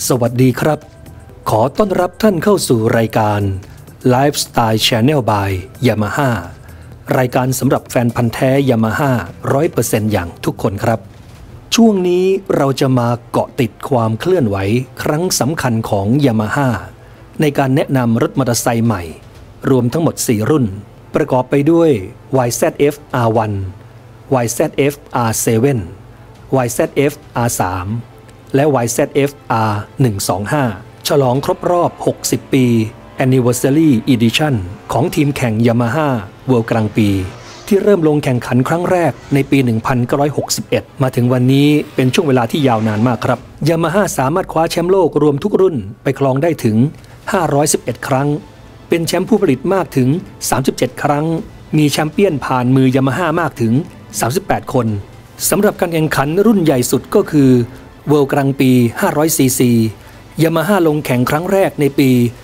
สวัสดีครับขอต้อนรับท่านเข้าสู่รายการ Lifestyle Channel by Yamaha รายการสำหรับแฟนพันธุ์แท้ Yamaha 100% อย่างทุกคนครับช่วงนี้เราจะมาเกาะติดความเคลื่อนไหวครั้งสำคัญของ Yamaha ในการแนะนำรถมอเตอร์ไซค์ใหม่รวมทั้งหมด4รุ่นประกอบไปด้วย YZF R1 YZF R7 YZF R3 และ YZF R125 ฉลองครบรอบ60 ปี Anniversary Edition ของทีมแข่ง Yamaha World Grand Prix ที่เริ่มลงแข่งขันครั้งแรกในปี 1961 มาถึงวันนี้เป็นช่วงเวลาที่ยาวนานมากครับ Yamaha สามารถคว้าแชมป์โลกรวมทุกรุ่นไปครองได้ถึง511 ครั้งเป็นแชมป์ผู้ผลิตมากถึง37 ครั้งมีแชมเปี้ยนผ่านมือ Yamaha มากถึง38 คนสำหรับการแข่งขันรุ่นใหญ่สุดก็คือWorld Grand Prix 500cc Yamaha ลงแข่งครั้งแรกในปี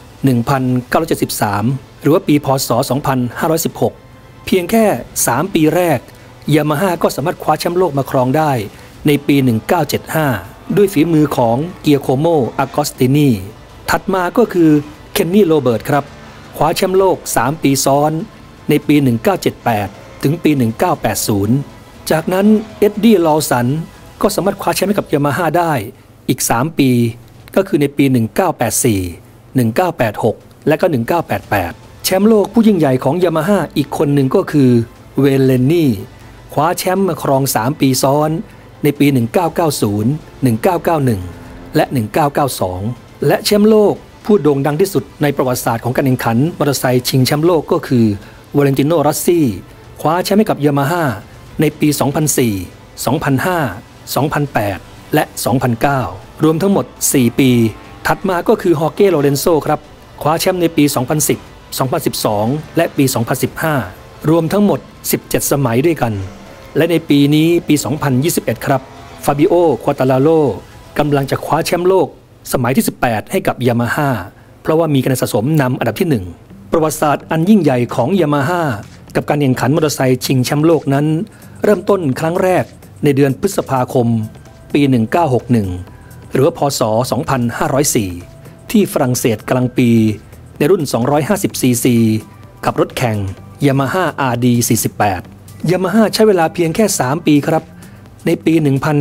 1973 หรือว่าปีพ.ศ. 2516 เพียงแค่ 3 ปีแรก Yamaha ก็สามารถคว้าแชมป์โลกมาครองได้ในปี 1975 ด้วยฝีมือของเกียโคโม อากอสตินีถัดมาก็คือเคนนี่ โรเบิร์ตครับคว้าแชมป์โลก 3 ปีซ้อนในปี 1978 ถึงปี 1980 จากนั้นเอ็ดดี้ ลอว์สันก็สามารถคว้าแชมป์ให้กับ Yamaha ได้อีก 3 ปีก็คือในปี 1984 1986 และก็ 1988 แชมป์โลกผู้ยิ่งใหญ่ของ Yamaha อีกคนหนึ่งก็คือเวย์ เลนนี่คว้าแชมป์มาครอง 3 ปีซ้อนในปี 1990 1991 และ 1992 และแชมป์โลกผู้โด่งดังที่สุดในประวัติศาสตร์ของการแข่งขันมอเตอร์ไซค์ชิงแชมป์โลกก็คือวาเลนติโน รอสซี่คว้าแชมป์ให้กับ Yamaha ในปี 2004 2005 2008 และ 2009 รวมทั้งหมด 4 ปี ถัดมาก็คือฮอร์เก้ โลเรนโซครับคว้าแชมป์ในปี 2010 2012 และปี 2015 รวมทั้งหมด 17 สมัยด้วยกันและในปีนี้ปี 2021 ครับฟาบิโอ ควาตาลาโลกำลังจะคว้าแชมป์โลกสมัยที่ 18 ให้กับ Yamaha เพราะว่ามีคะแนนสะสมนำอันดับที่ 1 ประวัติศาสตร์อันยิ่งใหญ่ของ Yamaha กับการแข่งขันมอเตอร์ไซค์ชิงแชมป์โลกนั้นเริ่มต้นครั้งแรกในเดือนพฤษภาคมปี 1961 หรือว่าพ.ศ. 2504 ที่ฝรั่งเศสกลางปีในรุ่น 250cc กับรถแข่ง Yamaha RD 48 Yamaha ใช้เวลาเพียงแค่ 3 ปีครับในปี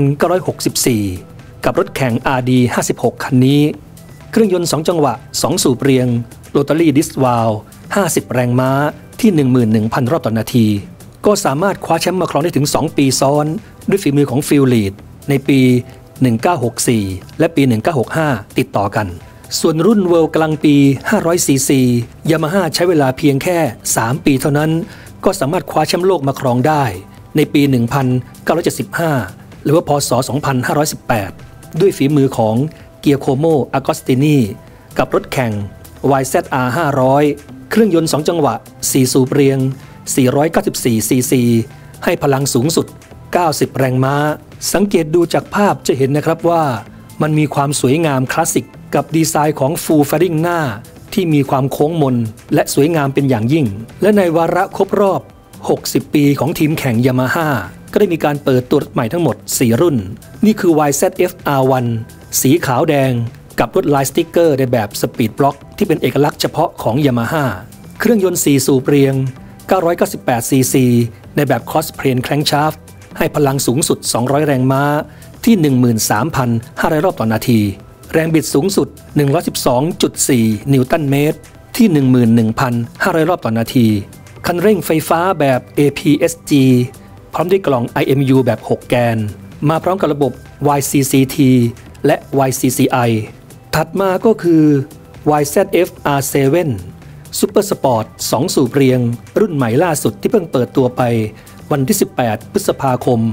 1964 กับรถแข่ง RD 56 คันนี้เครื่องยนต์ 2 จังหวะ 2 สูบเรียงโรตารี่ดิสวาลว์50 แรงม้าที่ 11,000 รอบต่อนาทีก็สามารถคว้าแชมป์มาครองได้ถึง 2 ปีซ้อนด้วยฝีมือของฟิลลีดในปี 1964 และปี 1965 ติดต่อกันส่วนรุ่นเวิลด์กลางปี 500cc Yamaha ใช้เวลาเพียงแค่ 3 ปีเท่านั้นก็สามารถคว้าแชมป์โลกมาครองได้ในปี 1975 หรือว่าพ.ศ. 2518 ด้วยฝีมือของเกียโคโม อากอสตินีกับรถแข่ง YZR 500 เครื่องยนต์ 2 จังหวะ 4 สูบเรียง494cc ให้พลังสูงสุด 90 แรงม้าสังเกตดูจากภาพจะเห็นนะครับว่ามันมีความสวยงามคลาสสิกกับดีไซน์ของฟูลแฟริงหน้าที่มีความโค้งมนและสวยงามเป็นอย่างยิ่งและในวาระครบรอบ60 ปีของทีมแข่ง Yamaha ก็ได้มีการเปิดตัวรถใหม่ทั้งหมด 4 รุ่นนี่คือ YZF R1 สีขาวแดงกับลวดลายสติ๊กเกอร์ในแบบสปีดบล็อกที่เป็นเอกลักษณ์เฉพาะของ Yamaha เครื่องยนต์ 4 สูบเรียง998cc ในแบบคอสเพลนแครงชาฟต์ให้พลังสูงสุด200แรงม้าที่ 13,500 รอบต่อนาทีแรงบิดสูงสุด 112.4 นิวตันเมตรที่ 11,500 รอบต่อนาทีคันเร่งไฟฟ้าแบบ APS-G พร้อมด้วยกล่อง IMU แบบ 6 แกนมาพร้อมกับระบบ YCCT และ YCCI ถัดมาก็คือ YZF R7 Super Sport 2 สูบเรียงรุ่นใหม่ล่าสุดที่เพิ่งเปิดตัวไปวันที่ 18 พฤษภาคม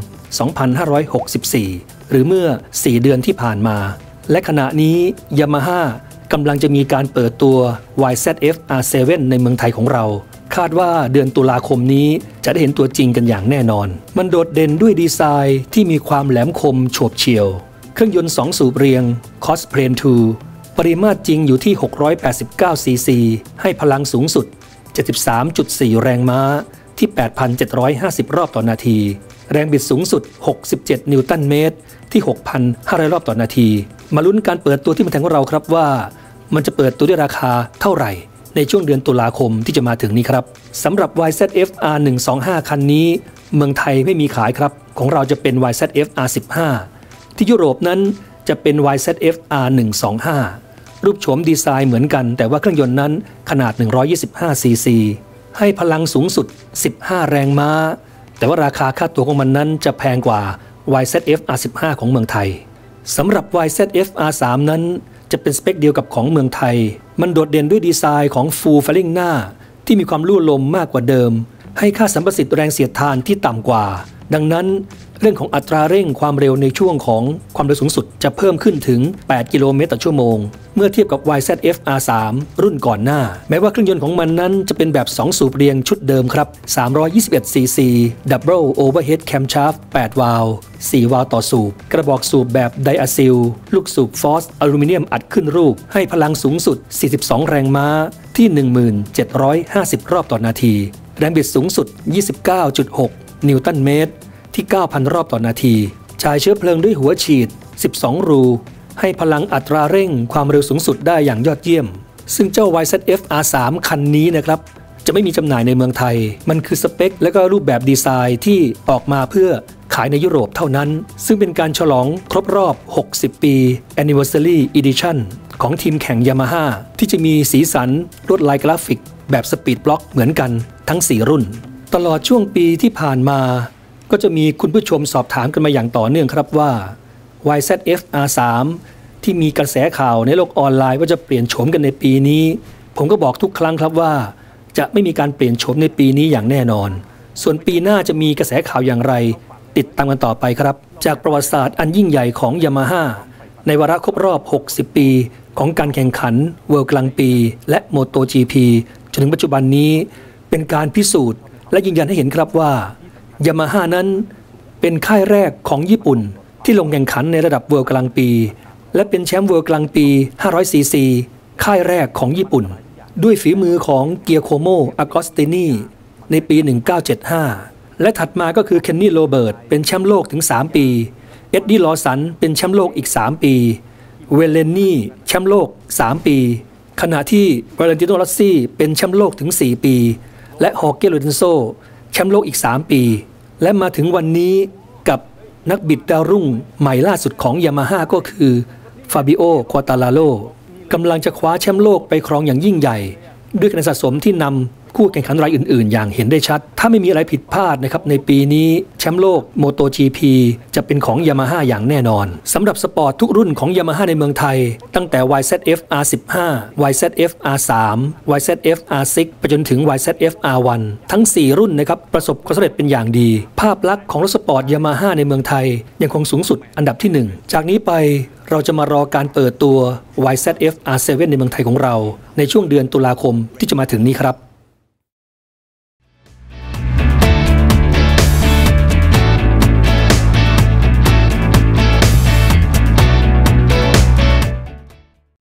2564 หรือเมื่อ 4 เดือนที่ผ่านมาและขณะนี้ Yamaha กำลังจะมีการเปิดตัว YZF R7 ในเมืองไทยของเราคาดว่าเดือนตุลาคมนี้จะได้เห็นตัวจริงกันอย่างแน่นอนมันโดดเด่นด้วยดีไซน์ที่มีความแหลมคมโฉบเฉี่ยวเครื่องยนต์ 2 สูบเรียง Cosplane 2 ปริมาตรจริงอยู่ที่689cc ให้พลังสูงสุด 73.4 แรงม้าที่ 8,750 รอบต่อนาทีแรงบิดสูงสุด67นิวตันเมตรที่ 6,500 รอบต่อนาทีมาลุ้นการเปิดตัวที่เมืองไทยของเราครับว่ามันจะเปิดตัวด้วยราคาเท่าไหร่ในช่วงเดือนตุลาคมที่จะมาถึงนี้ครับสำหรับ YZF R125 คันนี้เมืองไทยไม่มีขายครับของเราจะเป็น YZF R15 ที่ยุโรปนั้นจะเป็น YZF R125 รูปโฉมดีไซน์เหมือนกันแต่ว่าเครื่องยนต์นั้นขนาด125ซีซีให้พลังสูงสุด15แรงม้าแต่ว่าราคาค่าตัวของมันนั้นจะแพงกว่า YZF R15 ของเมืองไทยสำหรับ YZF R3 นั้นจะเป็นสเปคเดียวกับของเมืองไทยมันโดดเด่นด้วยดีไซน์ของฟูลไฟลิ่งหน้าที่มีความลู่ลมมากกว่าเดิมให้ค่าสัมประสิทธิ์แรงเสียดทานที่ต่ำกว่าดังนั้นเรื่องของอัตราเร่งความเร็วในช่วงของความเร็วสูงสุดจะเพิ่มขึ้นถึง8กิโลเมตรต่อชั่วโมงเมื่อเทียบกับ YZF R3 รุ่นก่อนหน้าแม้ว่าเครื่องยนต์ของมันนั้นจะเป็นแบบ2สูบเรียงชุดเดิมครับ321 cc Double Overhead Camshaft 8 วาล์ว 4 วาล์วต่อสูบกระบอกสูบแบบไดอะซิลลูกสูบฟอสอลูมิเนียมอัดขึ้นรูปให้พลังสูงสุด42แรงม้าที่ 1750 รอบต่อนาทีแรงบิดสูงสุด 29.6 นิวตันเมตรที่ 9,000 รอบต่อนาทีจ่ายเชื้อเพลิงด้วยหัวฉีด12รูให้พลังอัตราเร่งความเร็วสูงสุดได้อย่างยอดเยี่ยมซึ่งเจ้า YZF R3 คันนี้นะครับจะไม่มีจำหน่ายในเมืองไทยมันคือสเปคและก็รูปแบบดีไซน์ที่ออกมาเพื่อขายในยุโรปเท่านั้นซึ่งเป็นการฉลองครบรอบ60ปี Anniversary Edition ของทีมแข่ง Yamaha ที่จะมีสีสันลวดลายกราฟิกแบบสปีดบล็อกเหมือนกันทั้ง4รุ่นตลอดช่วงปีที่ผ่านมาก็จะมีคุณผู้ชมสอบถามกันมาอย่างต่อเนื่องครับว่า YZF R3 ที่มีกระแสข่าวในโลกออนไลน์ว่าจะเปลี่ยนโฉมกันในปีนี้ผมก็บอกทุกครั้งครับว่าจะไม่มีการเปลี่ยนโฉมในปีนี้อย่างแน่นอนส่วนปีหน้าจะมีกระแสข่าวอย่างไรติดตามกันต่อไปครับจากประวัติศาสตร์อันยิ่งใหญ่ของ Yamaha ในวาระครบรอบ60ปีของการแข่งขัน World กลางปีและ MotoGP จนถึงปัจจุบันนี้เป็นการพิสูจน์และยืนยันให้เห็นครับว่ายามาฮ่านั้นเป็นค่ายแรกของญี่ปุ่นที่ลงแข่งขันในระดับเวิลด์กลางปีและเป็นแชมป์เวิลด์กลางปี500ซีซีค่ายแรกของญี่ปุ่นด้วยฝีมือของเกียโคโมอากอสตินีในปี1975และถัดมาก็คือเคนนี่โรเบิร์ตเป็นแชมป์โลกถึง3ปีเอ็ดดี้ลอสันเป็นแชมป์โลกอีก3ปีเวเลนนี่แชมป์โลก3ปีขณะที่วาเลนติโน รอสซี่เป็นแชมป์โลกถึง4ปีและฮอร์เก้ โลเรนโซแชมป์โลกอีก3ปีและมาถึงวันนี้กับนักบิดดาวรุ่งใหม่ล่าสุดของยามาฮ่าก็คือฟาบิโอ ควาตาลาโลกำลังจะคว้าแชมป์โลกไปครองอย่างยิ่งใหญ่ด้วยคะแนนสะสมที่นำคู่แข่งขันรายอื่นๆอย่างเห็นได้ชัดถ้าไม่มีอะไรผิดพลาดนะครับในปีนี้แชมป์โลก MotoGP จะเป็นของยามาฮ่าอย่างแน่นอนสำหรับสปอร์ตทุกรุ่นของยามาฮ่าในเมืองไทยตั้งแต่ YZF R15 YZF R3 YZF R6 ไปจนถึง YZF R1 ทั้ง4รุ่นนะครับประสบความสำเร็จเป็นอย่างดีภาพลักษณ์ของรถสปอร์ตยามาฮ่าในเมืองไทยยังคงสูงสุดอันดับที่1จากนี้ไปเราจะมารอการเปิดตัว YZF R7 ในเมืองไทยของเราในช่วงเดือนตุลาคมที่จะมาถึงนี้ครับ